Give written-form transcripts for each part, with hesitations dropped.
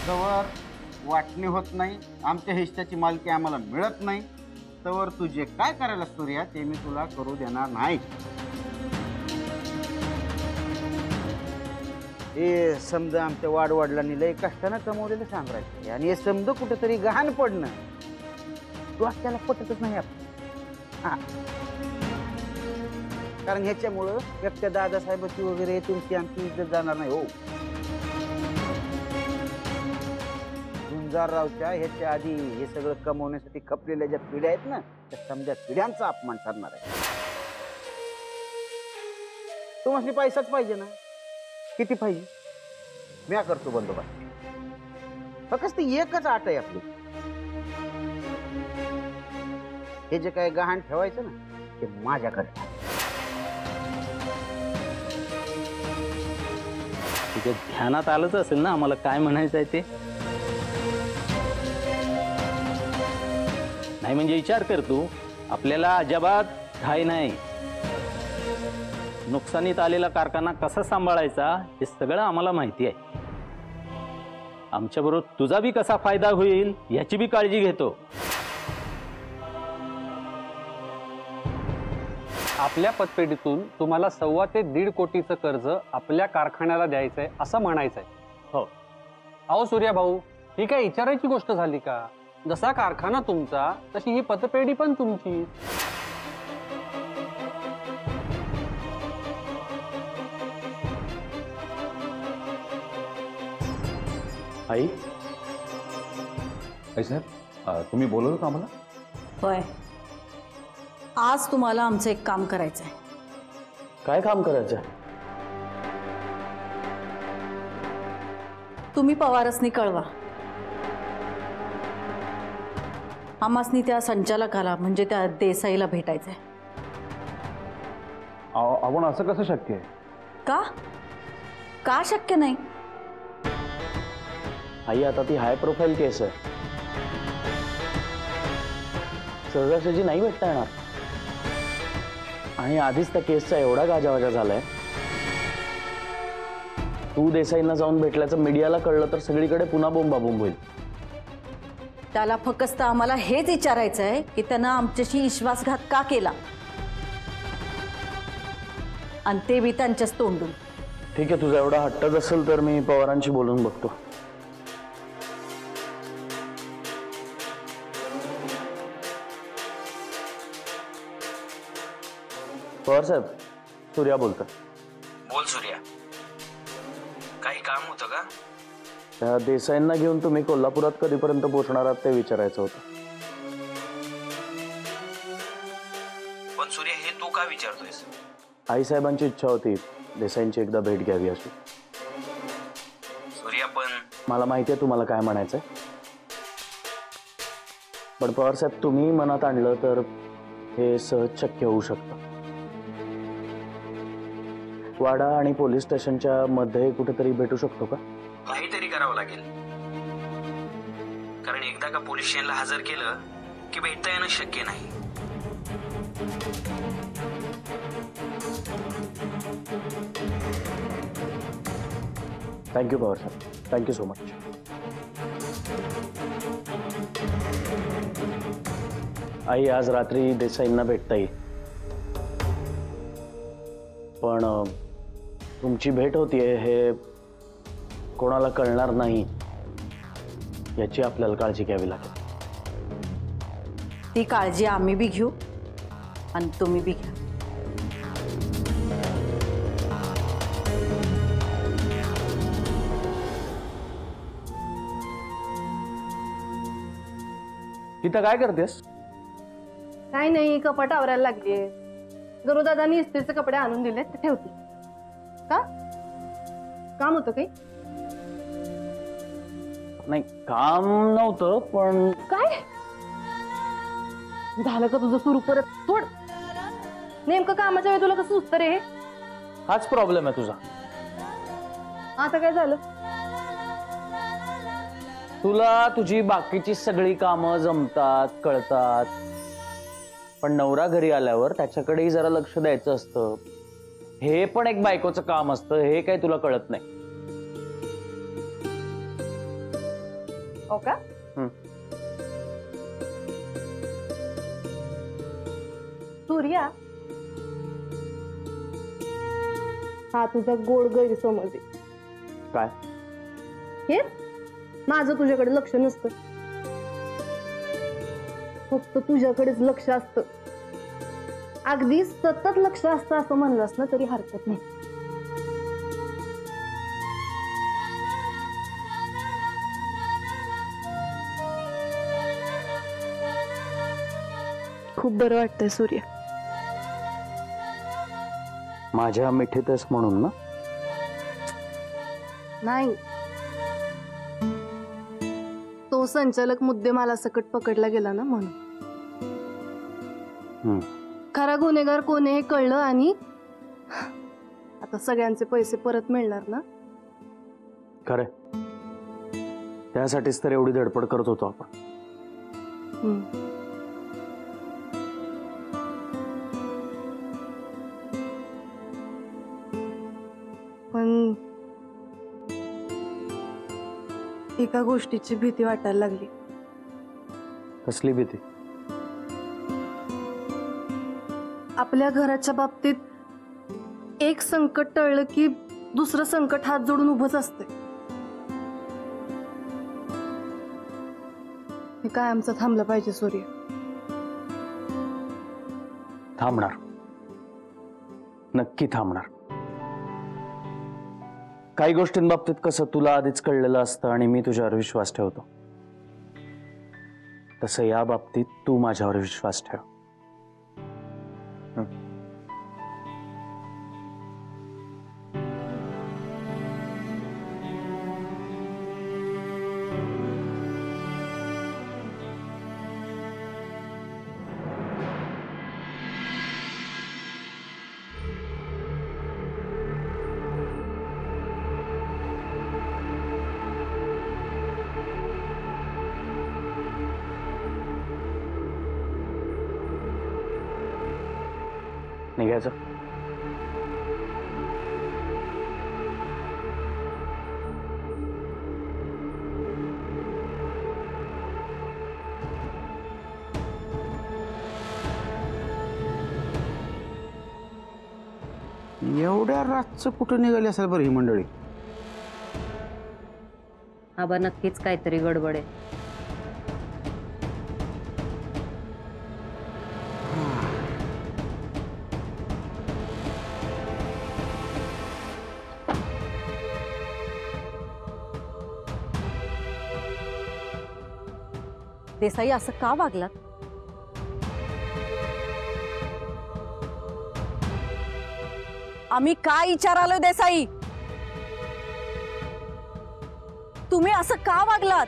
जवळ वाटणी होत नाही, आमच्या हिश्श्याची मालकी आम्हाला मिळत नाही, तवर तू जे काय करायला सूर्या ते मी तुला करू देणार नाही. हे समजा आमच्या वाडवडिलांनी लय कष्टानं कमवलेलं सांगायचं आणि हे समजा कुठेतरी गहाण पडणं डोक्याला पटतच नाही आपण. कारण ह्याच्यामुळं एकट्या दादासाहेबाची वगैरे तुमची आमची इज्जत जाणार नाही हो. गुंजाररावच्या ह्याच्या आधी हे सगळं कमवण्यासाठी खपलेल्या ज्या पिढ्या आहेत ना त्या समजा पिढ्यांचा अपमान ठरणार आहे. तुम्हाला पैसाच पाहिजे ना, किती पाहिजे म्या करतो बंदोबस्त. फक्त एकच आट आहे आपली, हे जे काय गहाण ठेवायचं ना ते माझ्याकडे. तुझ्या ध्यानात आलंच असेल ना आम्हाला काय म्हणायचं आहे ते. नाही म्हणजे विचार कर तू, आपल्याला अजिबात घाई नाही. नुकसानीत आलेला कारखाना कसा सांभाळायचा हे सगळं आम्हाला माहिती आहे. आमच्याबरोबर तुझा बी कसा फायदा होईल याची बी काळजी घेतो. आपल्या पतपेढीतून तुम्हाला 1.25 ते 1.5 कोटीचं कर्ज आपल्या कारखान्याला द्यायचंय असं म्हणायचंय. हो. अहो सूर्या भाऊ, ही काय विचारायची गोष्ट झाली का? जसा कारखाना तुमचा तशी ही पतपेढी पण तुमची. आई साहेब, तुम्ही बोलवलं का आम्हाला? होय, आज तुम्हाला आमचं एक काम करायचं आहे. काय काम करायचं? तुम्ही पवारसनी कळवा, आमासनी त्या संचालकाला म्हणजे त्या देसाईला भेटायचंय. आपण असं कसं शक्य आहे? का का शक्य नाही? आई आता ती हाय प्रोफाईल केस आहे, सहजासहजी नाही भेटता येणार. आणि आधीच त्या केसचा एवढा गाजावाजा झालाय. तू देसाईंना जाऊन भेटल्याचं मीडियाला कळलं तर सगळीकडे पुन्हा बोंबाबोंब होईल. त्याला फक्त आम्हाला हेच विचारायचं आहे की त्यानं आमच्याशी विश्वासघात का केला, आणि ते बी त्यांच्याच तोंडून. ठीक आहे, तुझा एवढा हट्टच असेल तर मी पवारांशी बोलून बघतो. पवार साहेब, सूर्या बोलतो. बोल सूर्या, काही काम होतं का? त्या देसाईंना घेऊन तुम्ही कोल्हापुरात कधीपर्यंत पोहोचणार आहात ते विचारायचं होतं. पण सूर्या, हे तू का विचारतोयस? आईसाहेबांची इच्छा होती देसाईंची एकदा भेट घ्यावी अशी. सूर्या पण मला माहिती आहे तुम्हाला काय म्हणायचंय, पण पवार साहेब तुम्ही मनात आणलं तर हे सहज शक्य होऊ शकतं. वाडा आणि पोलीस स्टेशनच्या मध्ये कुठेतरी भेटू शकतो का? काहीतरी करावं लागेल, कारण एकदा का पोलीस स्टेशनला हजर केलं की भेटता येणं शक्य नाही. थँक्यू पवार साहेब, थँक्यू सो मच. आई, आज रात्री देसाईंना भेटता येईल, पण तुमची भेट होतीये हे कोणाला कळणार नाही याची आपल्याला काळजी घ्यावी लागेल. ती काळजी आम्ही बी घेऊ आणि तुम्ही बी घ्या. तिथं काय करतेस? काय नाही, कपाट आवरायला लागलीये. गुरुदादांनी इस्त्रीचे कपडे आणून दिले ते ठेवते. का काम होतं काही? नाही, काम नव्हतं, पण काय झालं का तुझं सुरू परत? सोड. नेमकं कामाच्या वेळी तुला कसं सुचतं रे? हाच प्रॉब्लेम आहे तुझा. आता काय झालं? तुला तुझी बाकीची सगळी कामं जमतात, कळतात, पण नवरा घरी आल्यावर त्याच्याकडेही जरा लक्ष द्यायचं असतं. हे पण एक बायकोचं काम असतं, हे काही तुला कळत नाही. हो का? सूर्या, हा तुझा गोड गैरसमज आहे. काय? हे माझं तुझ्याकडे लक्ष नसतं, फक्त तुझ्याकडेच लक्ष असतं. अगदी सतत लक्ष असतं असं म्हणलंस ना तरी हरकत नाही. खूप बरं वाटतंय सूर्य. माझ्या मिठीतच म्हणून ना? नाही, तो संचालक मुद्देमाला सकट पकडला गेला ना म्हणून. खरा गुन्हेगार कोण हे कळलं आणि आता सगळ्यांचे पैसे परत मिळणार ना. खरे, त्यासाठीच तर एवढी धडपड करत होतो आपण. पण एका गोष्टीची भीती वाटायला लागली. कसली भीती? आपल्या घराच्या बाबतीत एक संकट टळलं की दुसरं संकट हात जोडून उभंच असते. हे काय आमचं थांबलं पाहिजे सूर्य. थांबणार, नक्की थांबणार. काही गोष्टींबाबतीत कसं तुला आधीच कळलेलं असतं आणि मी तुझ्यावर विश्वास ठेवतो, तसं या बाबतीत तू माझ्यावर विश्वास ठेव. निघायचं? एवढ्या रातचं कुठं निघाली असेल बरं ही मंडळी? आबा नक्कीच काहीतरी गडबड आहे. देसाई असं का वागलात? आम्ही काय विचारालोय देसाई? तुम्ही असं का वागलात?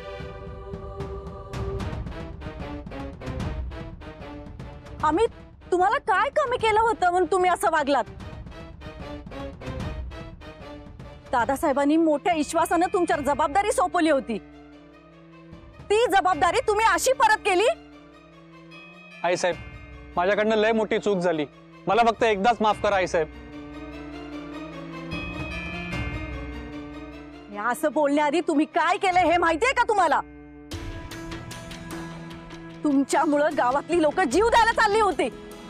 आम्ही तुम्हाला काय कमी केलं होतं म्हणून तुम्ही असं वागलात? दादासाहेबांनी मोठ्या विश्वासानं तुमच्यावर जबाबदारी सोपवली होती, ती जबाबदारी तुम्ही अशी परत केली? आईसाहेब, माझ्याकडनं लय मोठी चूक झाली, मला फक्त एकदाच माफ करा आईसाहेब. असं बोलण्याआधी तुम्ही काय केलं हे माहितीये का तुम्हाला? तुमच्यामुळं गावातली लोक जीव द्यायला चालली होती.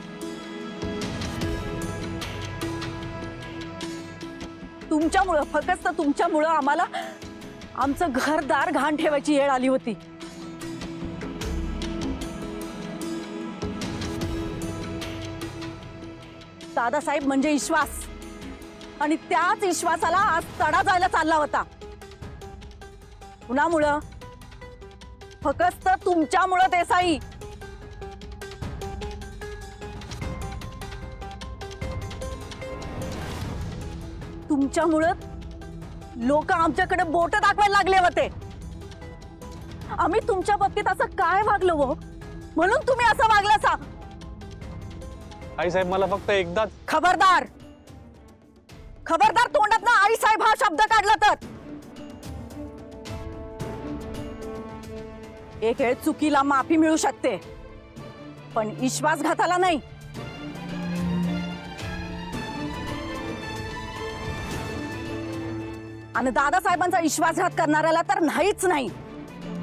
तुमच्यामुळं, फक्त तुमच्यामुळं आम्हाला आमचं घरदार घाण ठेवायची वेळ आली होती. दादासाहेब म्हणजे विश्वास, आणि त्याच विश्वासाला आज तडा जायला चालला होता. कुणामुळं? फक्त तुमच्यामुळं देसाई. तुमच्यामुळं लोक आमच्याकडे बोट दाखवायला लागले होते. आम्ही तुमच्या बाबतीत असं काय वागलो हो म्हणून तुम्ही असं वागलासा? आईसाहेब, मला फक्त एकदाच. खबरदार, खबरदार, तोंडातनं आईसाहेब हा शब्द काढला तर. एक वेळ चुकीला माफी मिळू शकते, पण विश्वासघाताला नाही. आणि दादासाहेबांचा विश्वासघात करणाऱ्याला तर नाहीच नाही.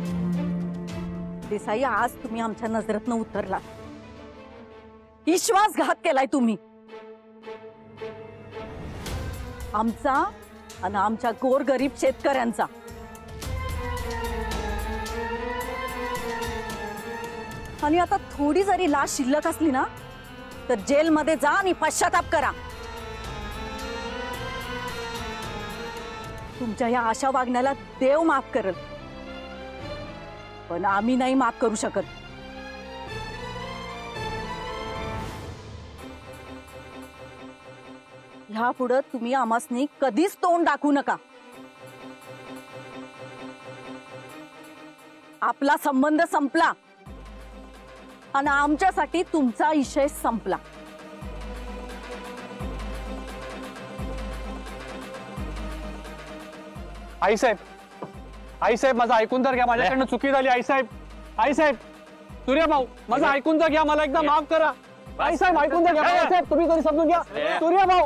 देसाई, आज तुम्ही आमच्या नजरेतनं उतरला. विश्वासघात केलाय तुम्ही आमचा आणि आमच्या गोरगरीब शेतकऱ्यांचा. आणि आता थोडी जरी लाश शिल्लक असली ना तर जेलमध्ये जा आणि पश्चाताप करा. तुमच्या या अशा वागण्याला देव माफ करेल, पण आम्ही नाही माफ करू शकत. ह्या पुढे तुम्ही आमासनी कधीच तोंड दाखवू नका. आपला संबंध संपला आणि आमच्यासाठी तुमचा विषय संपला. आईसाहेब, आईसाहेब माझं ऐकून तर घ्या. माझ्याकडनं चुकी झाली आईसाहेब. आईसाहेब, सूर्यभाऊ माझं ऐकून तर घ्या. मला एकदा माफ करा. आईसाहेब ऐकून तर घ्या. आईसाहेब तुम्ही तरी समजून घ्या. सूर्यभाऊ,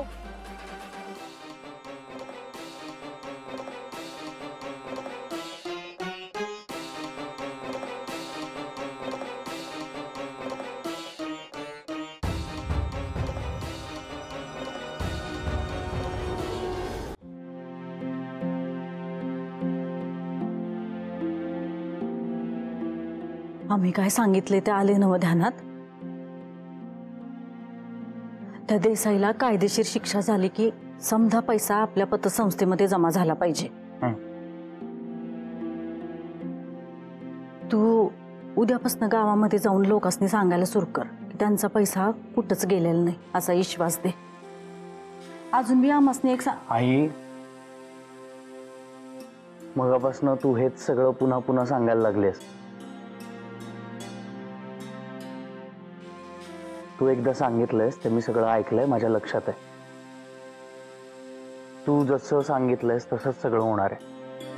आम्ही काय सांगितले ते आले नव ध्यानात. त्या देसाईला कायदेशीर शिक्षा झाली की समधा पैसा आपल्या पतसंस्थेमध्ये जमा झाला पाहिजे. तू उद्यापासून गावामध्ये जाऊन लोकांनी सांगायला सुरू कर की त्यांचा पैसा कुठंच गेलेला नाही असा विश्वास दे. अजून बी आम्हासनी एक आई, मगापासून तू हेच सगळं पुन्हा पुन्हा सांगायला लागलेस. तू एकदा सांगितलंयस ते मी सगळं ऐकलंय, माझ्या लक्षात आहे. तू जसं सांगितलंयस तसंच सगळं होणार आहे.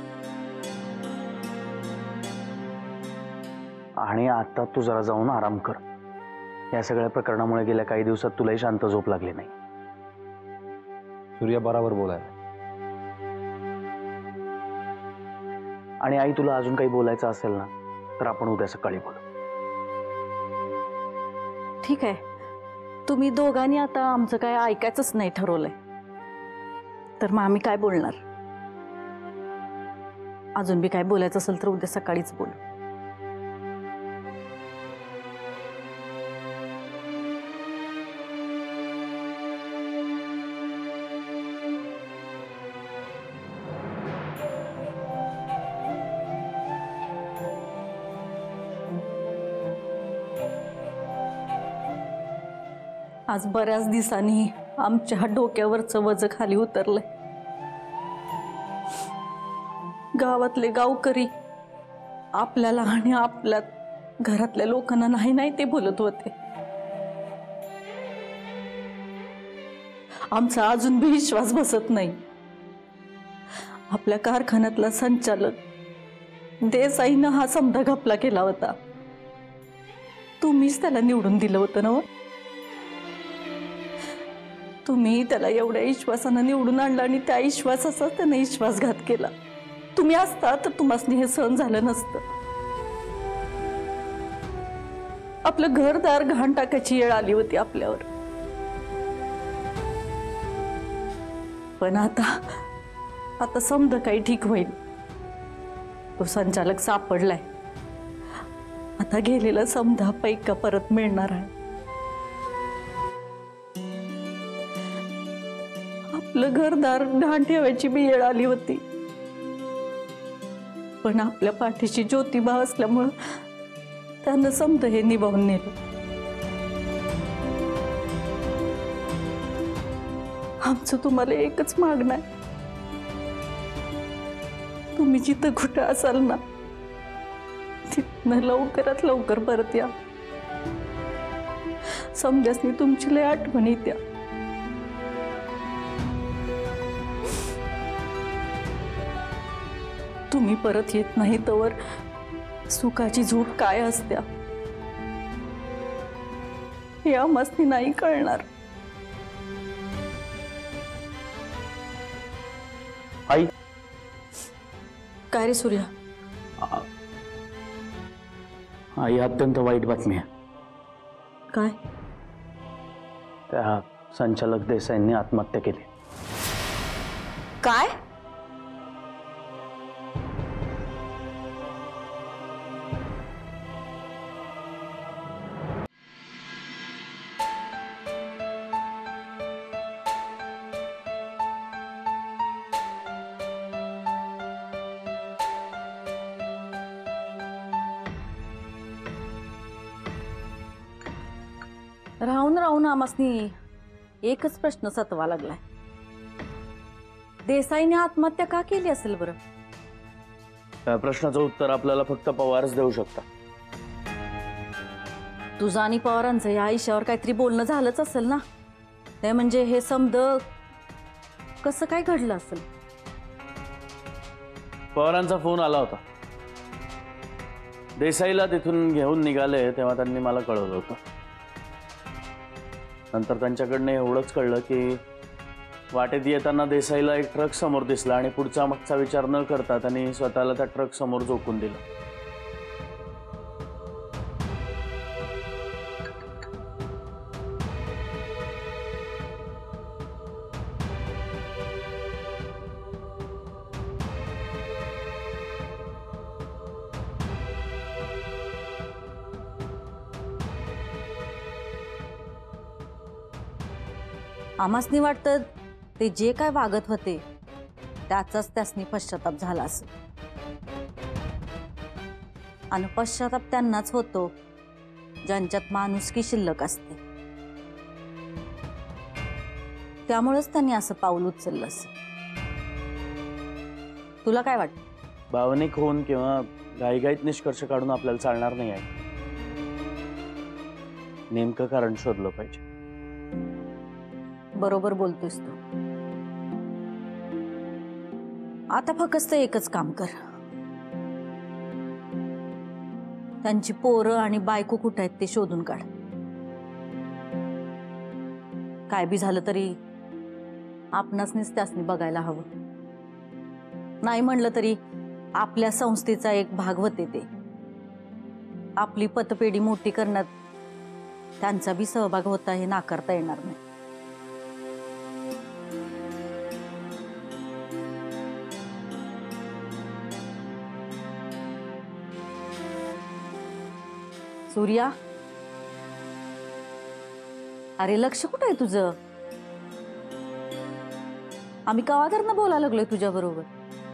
आणि आता तू जरा जाऊन आराम कर. या सगळ्या प्रकरणामुळे गेल्या काही दिवसात तुलाही शांत झोप लागली नाही. सूर्य बराबर बोलाय. आणि आई, तुला अजून काही बोलायचं असेल ना तर आपण उद्या सकाळी बोलू. ठीक आहे. तुम्ही दोघांनी आता आमचं काय ऐकायचंच नाही ठरवलंय तर मग आम्ही काय बोलणार. अजून बी काय बोलायचं असेल तर उद्या सकाळीच बोलू. आज बऱ्याच दिवसांनी आमच्या डोक्यावरचं वज खाली उतरलंय. गावातले गावकरी आपल्याला आणि आपल्या घरातल्या लोकांना नाही नाही ते बोलत होते. आमचा अजून बी विश्वास बसत नाही. आपल्या कारखान्यातला संचालक देसाईनं हा समजा घपला केला होता. तुम्हीच त्याला निवडून दिलं होतं ना. तुम्ही त्याला एवढ्या विश्वासानं निवडून आणलं आणि त्या विश्वासाचा त्याने विश्वासघात केला. तुम्ही असता तर तुम्हाला हे सहन झालं नसतं. आपलं घरदार घाण टाकायची वेळ आली होती आपल्यावर. पण आता समजा काही ठीक होईल. तो संचालक सापडलाय. आता गेलेला समजा पैका परत मिळणार आहे. आपलं घरदार घाण ठेवायची बी वेळ आली होती. पण आपल्या पाठीशी ज्योतिबा असल्यामुळं त्यानं समजा हे निभावून नेलं. आमचं तुम्हाला एकच मागणं आहे. तुम्ही जिथं कुठं असाल ना तिथनं लवकरात लवकर परत या. समजासनी तुमची लय आठवण येत्या. तुम्ही परत येत नाही तवर सुखाची झोप काय असत्या हे आम्हासनी नाही कळणार. आई, काय रे सूर्या? आई, अत्यंत वाईट बातमी आहे. काय? त्या संचालक देसाईंनी आत्महत्या केली. काय? राहून राहून आमासनी एकच प्रश्न सतवा लागलाय. देसाईने आत्महत्या का केली असेल बरं? त्या प्रश्नाचं उत्तर आपल्याला फक्त पवारच देऊ शकता. तुझं आणि पवारांचं या आयुष्यावर काहीतरी बोलणं झालंच असेल ना. ते म्हणजे हे समद कसं काय घडलं असेल? पवारांचा फोन आला होता. देसाईला तिथून घेऊन निघाले तेव्हा त्यांनी मला कळवलं होतं. नंतर त्यांच्याकडनं एवढंच कळलं की वाटेत येताना देसाईला एक ट्रक समोर दिसला आणि पुढचा मागचा विचार न करता त्यांनी स्वतःला त्या ट्रक समोर झोकून दिलं. आमासनी वाटतं ते जे काय वागत होते त्याचाच त्यासनी पश्चाताप झाला असेल. आणि पश्चाताप त्यांनाच होतो ज्यांच्यात माणुसकी शिल्लक असते. त्यामुळेच त्यांनी असं पाऊल उचललं असेल. तुला काय वाटतं? भावनिक होऊन किंवा घाईघाईत निष्कर्ष काढून आपल्याला चालणार नाही आहे. नेमकं कारण शोधलं पाहिजे. बरोबर बोलतोयस तू. आता फक्त एकच काम कर. त्यांची पोरं आणि बायको कुठे आहेत ते शोधून काढ. काय बी झालं तरी आपणासनीच त्यासनी बघायला हवं. नाही म्हणलं तरी आपल्या संस्थेचा एक भाग होते ते. आपली पतपेढी मोठी करण्यात त्यांचा बी सहभाग होता हे नाकारता येणार नाही. सूर्या, अरे लक्ष कुठं आहे तुझं? आम्ही कवादरनं बोलायला लागलोय तुझ्या बरोबर.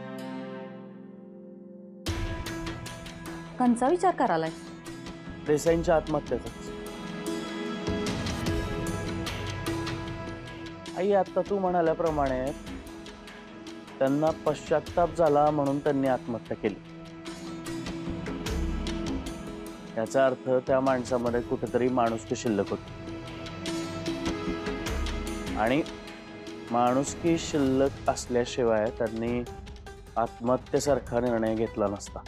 कंचा विचार करायलाय? देसाईंच्या आत्महत्येचा. आई, आता तू म्हणाल्याप्रमाणे त्यांना पश्चाताप झाला म्हणून त्यांनी आत्महत्या केली. याचा अर्थ त्या माणसामध्ये कुठेतरी माणुसकी शिल्लक होती. आणि माणुसकी शिल्लक असल्याशिवाय त्यांनी आत्महत्येसारखा निर्णय घेतला नसता.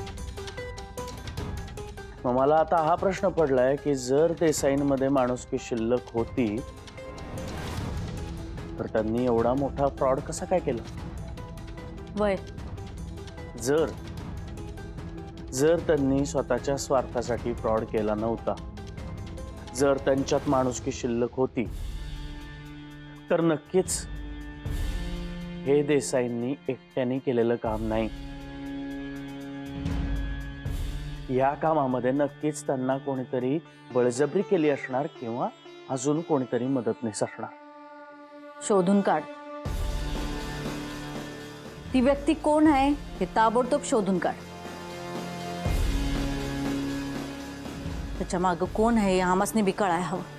मग मला आता हा प्रश्न पडलाय की जर देसाईंमध्ये माणुसकी शिल्लक होती तर त्यांनी एवढा मोठा फ्रॉड कसा काय केला? वय जर त्यांनी स्वतःच्या स्वार्थासाठी फ्रॉड केला नव्हता, जर त्यांच्यात माणुसकी शिल्लक होती, तर नक्कीच हे देसाईंनी एकट्याने केलेलं काम नाही. या कामामध्ये नक्कीच त्यांना कोणीतरी बळजबरी केली असणार किंवा अजून कोणीतरी मदतनीस असणार. शोधून काढ. ती व्यक्ती कोण आहे हे ताबडतोब शोधून काढ. त्याच्या मागं कोण आहे आम्हासनी बी कळायला हवं.